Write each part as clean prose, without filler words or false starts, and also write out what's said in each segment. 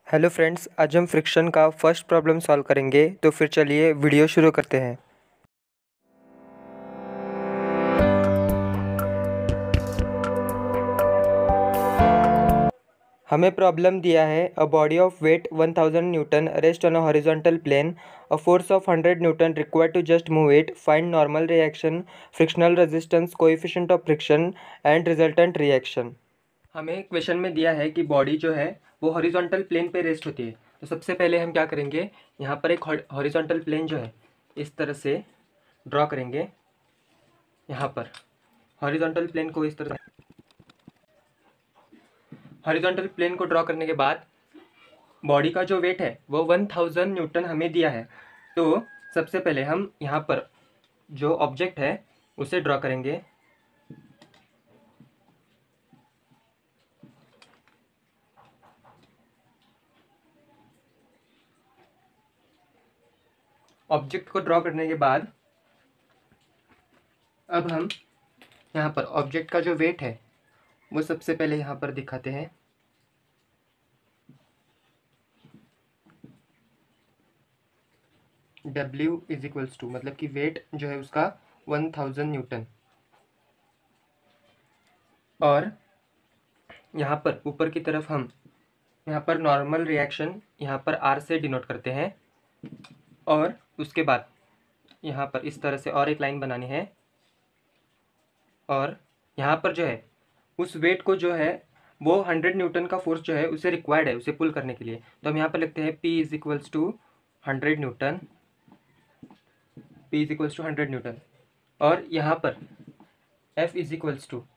Hello friends, आज हम friction का फर्स्ट प्रॉब्लम सॉल्व करेंगे। तो फिर चलिए वीडियो शुरू करते हैं। हमें प्रॉब्लम दिया है a body of weight 1000 newton rest on a horizontal plane, a force of 100 newton required to just move it, find normal reaction, frictional resistance, coefficient of friction and resultant reaction. हमें question में दिया है कि body जो है वो horizontal plane पे rest होती है। तो सबसे पहले हम क्या करेंगे, यहाँ पर एक हॉरिजॉन्टल प्लेन जो है इस तरह से ड्रॉ करेंगे। यहाँ पर हॉरिजॉन्टल प्लेन को इस तरह हॉरिजॉन्टल प्लेन को ड्रॉ करने के बाद बॉडी का जो वेट है वो 1000 न्यूटन हमें दिया है। तो सबसे पहले हम यहाँ पर जो ऑब्जेक्ट है उसे ड्रॉ करेंगे। ऑब्जेक्ट को ड्रॉ करने के बाद अब हम यहाँ पर ऑब्जेक्ट का जो वेट है वो सबसे पहले यहाँ पर दिखाते हैं। W इज इक्वल्स टू, मतलब कि वेट जो है उसका 1000 न्यूटन, और यहाँ पर ऊपर की तरफ हम यहाँ पर नॉर्मल रिएक्शन यहाँ पर R से डिनोट करते हैं। और उसके बाद यहाँ पर इस तरह से और एक लाइन बनानी है, और यहाँ पर जो है उस वेट को जो है वो 100 न्यूटन का फोर्स जो है उसे रिक्वायर्ड है उसे पुल करने के लिए। तो हम यहाँ पर लिखते हैं P is equals to 100 newton, P is equals to 100 newton, और यहाँ पर F is equals to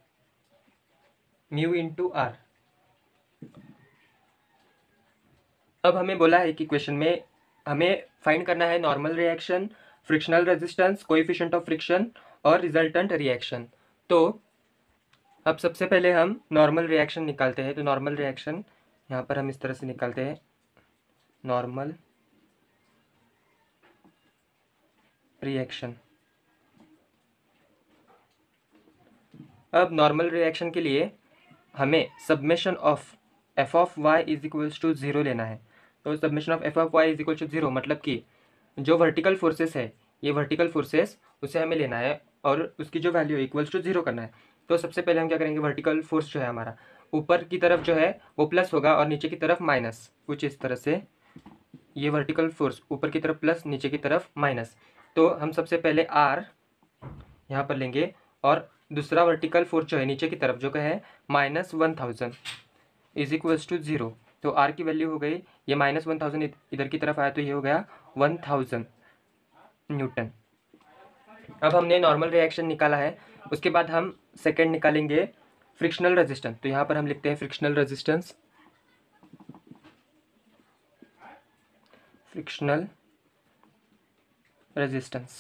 mu into R। अब हमें बोला है कि क्वेश्चन में हमें फाइंड करना है normal reaction, frictional resistance, coefficient of friction और रिजल्टेंट रिएक्शन। तो अब सबसे पहले हम नॉर्मल रिएक्शन निकालते हैं। तो नॉर्मल रिएक्शन यहाँ पर हम इस तरह से निकालते हैं, नॉर्मल रिएक्शन। अब नॉर्मल रिएक्शन के लिए हमें submission of F of Y is equals to 0 लेना है। तो submission of F of Y is equal to 0 मतलब कि जो वर्टिकल फोर्सेस है, ये वर्टिकल फोर्सेस उसे हमें लेना है और उसकी जो वैल्यू है इक्वल्स टू 0 करना है। तो सबसे पहले हम क्या करेंगे, वर्टिकल फोर्स जो है हमारा ऊपर की तरफ जो है वो प्लस होगा और नीचे की तरफ माइनस, कुछ इस तरह से। ये वर्टिकल फोर्स ऊपर की तरफ प्लस, नीचे की तरफ माइनस। तो हम सबसे पहले आर यहाँ पर लेंगे, और दूसरा वर्टिकल फोर्स जो है नीचे की तरफ जो है -1000 इज इक्वल्स टू 0। तो आर की वैल्यू हो गई, ये -1000 इधर की तरफ आया तो ये हो गया 1000 न्यूटन। अब हमने नॉर्मल रिएक्शन निकाला है, उसके बाद हम सेकेंड निकालेंगे फ्रिक्शनल रेजिस्टेंस। तो यहाँ पर हम लिखते हैं फ्रिक्शनल रेजिस्टेंस, फ्रिक्शनल रेजिस्टेंस।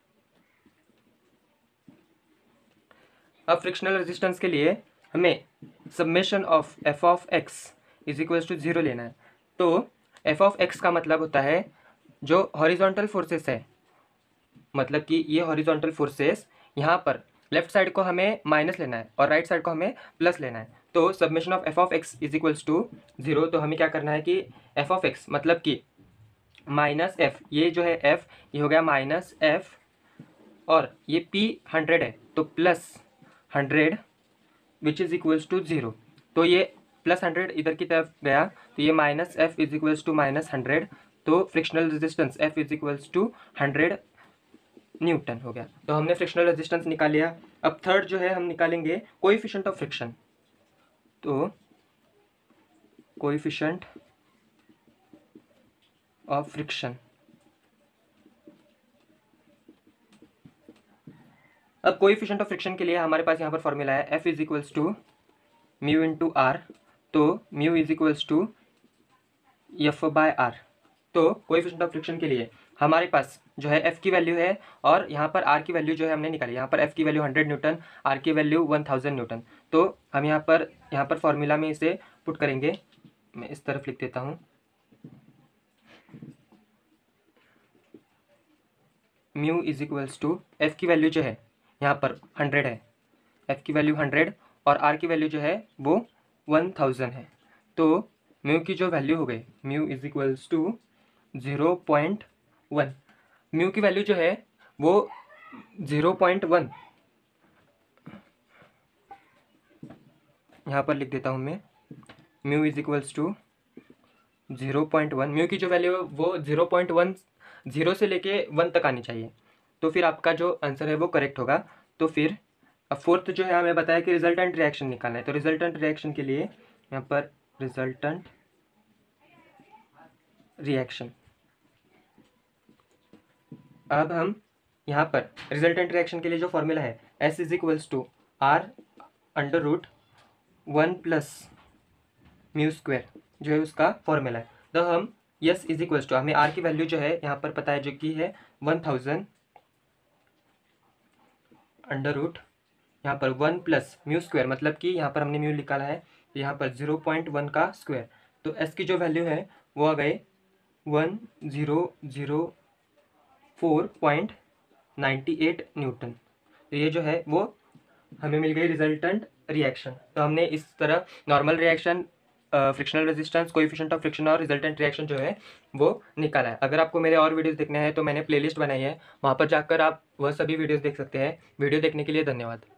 अब फ्रिक्शनल रेजिस्टेंस के लिए हमें summation of F of X is equals to 0 लेना है। तो एफ ऑफ एक्स का मतलब होता है जो हॉरिजॉन्टल फोर्सेस है, मतलब कि ये हॉरिजॉन्टल फोर्सेस यहाँ पर लेफ्ट साइड को हमें माइनस लेना है और राइट साइड को हमें प्लस लेना है। तो submission of F of X is equals to 0। तो हमें क्या करना है कि एफ ऑफ एक्स मतलब कि माइनस एफ, ये जो है एफ ये हो गया माइनस एफ, और ये पी 100 है तो plus 100 which is equals to 0। तो ये प्लस 100 इधर की तरफ गया तो ये minus F is equals to -100। तो frictional resistance F is equals to 100 newton हो गया। तो हमने फ्रिक्शनल रेजिस्टेंस निकाल लिया। अब थर्ड जो है हम निकालेंगे कोएफिशिएंट ऑफ फ्रिक्शन। तो कोएफिशिएंट ऑफ फ्रिक्शन, अब कोएफिशिएंट ऑफ फ्रिक्शन के लिए हमारे पास यहाँ पर फॉर्मूला है F is equals to mu into R. तो mu is equals to F by R. तो कोएफिशिएंट ऑफ फ्रिक्शन के लिए हमारे पास जो है एफ की वैल्यू है और यहाँ पर आर की वैल्यू जो है हमने निकाली। यहाँ पर एफ की वैल्यू 100 न्यूटन, आर की वैल्यू 1000 न्यूटन। तो हम यहाँ पर फॉर्मूला में इसे पुट करेंगे। मैं इस तरफ लिख देता हूँ, mu is equals to F की वैल्यू जो है यहाँ पर 100 है, एफ की वैल्यू 100 और आर की वैल्यू जो है वो 1000 है। तो म्यू की जो वैल्यू हो गई, mu is equals to 0.1, mu की वैल्यू जो है वो 0.1, यहाँ पर लिख देता हूँ मैं, mu is equals to 0.1, mu की जो वैल्यू है वो 0.1, 0 से लेके 1 तक आनी चाहिए, तो फिर आपका जो आंसर है वो करेक्ट होगा। तो फिर अब फोर्थ जो है हमें बताया कि रिजल्टेंट रिएक्शन निकालना है, तो रिजल्टेंट रिएक्शन के लिए यहाँ पर रिजल्टेंट रिएक्शन, अब हम यहाँ पर रिजल्टेंट रिएक्शन के लिए जो फॉर्मूला है S is equals to R under root 1 plus mu square जो है उसका फॉर्मूला है। तो हम S इज इक्वल्स टू, हमें R की वैल्यू जो है यहाँ पर पता है जो कि है 1000 अंडर रूट यहाँ पर 1 प्लस म्यू स्क्वायर, मतलब कि यहाँ पर हमने म्यू निकाला है तो यहाँ पर 0.1 का स्क्वायर, तो S की जो वैल्यू है वो आ गए 1004.98 न्यूटन। तो ये जो है वो हमें मिल गई रिजल्टेंट रिएक्शन। तो हमने इस तरह normal reaction, frictional resistance, coefficient of friction और रिजल्टेंट रिएक्शन जो है वो निकाला है। अगर आपको मेरे और वीडियोस देखने हैं तो मैंने प्लेलिस्ट बनाई है, वहाँ पर जाकर आप वह सभी वीडियोस देख सकते हैं। वीडियो देखने के लिए धन्यवाद।